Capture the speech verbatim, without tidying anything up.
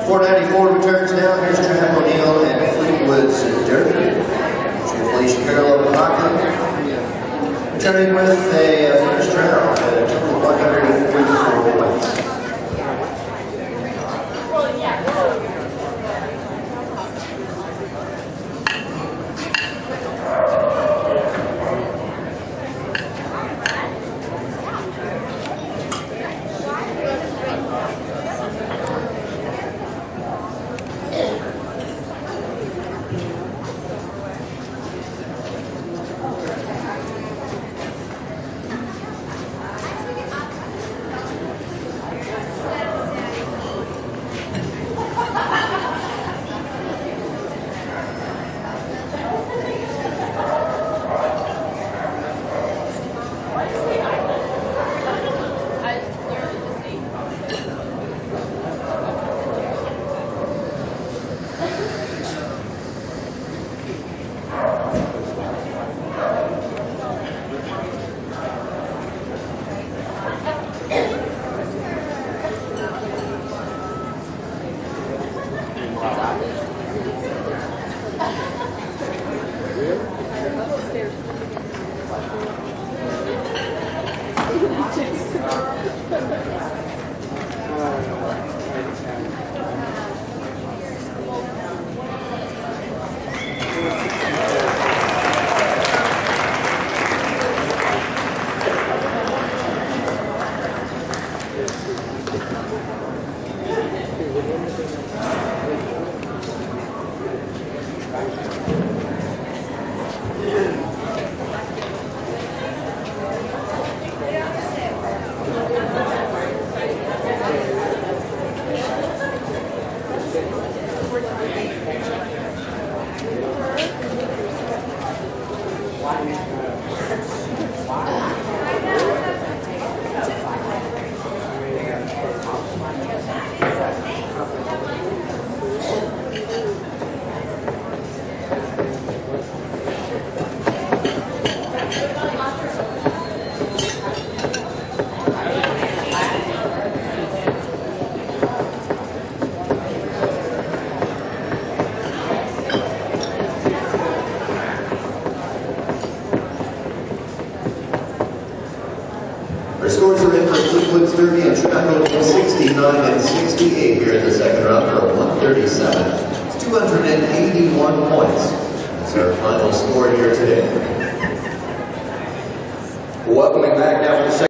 four ninety-four returns now. Here's TRAPP O'NEAL and FLEETWOOD'S DERBY. Felicia Carroll of Hockley. Returning with a uh, first round at a total of one hundred forty-four points. Our scores are in for FLEETWOOD'S Derby and TRAPP O'NEAL sixty-nine and sixty-eight here in the second round for one thirty-seven. It's two hundred eighty-one points. That's our final score here today. Welcoming back now for the second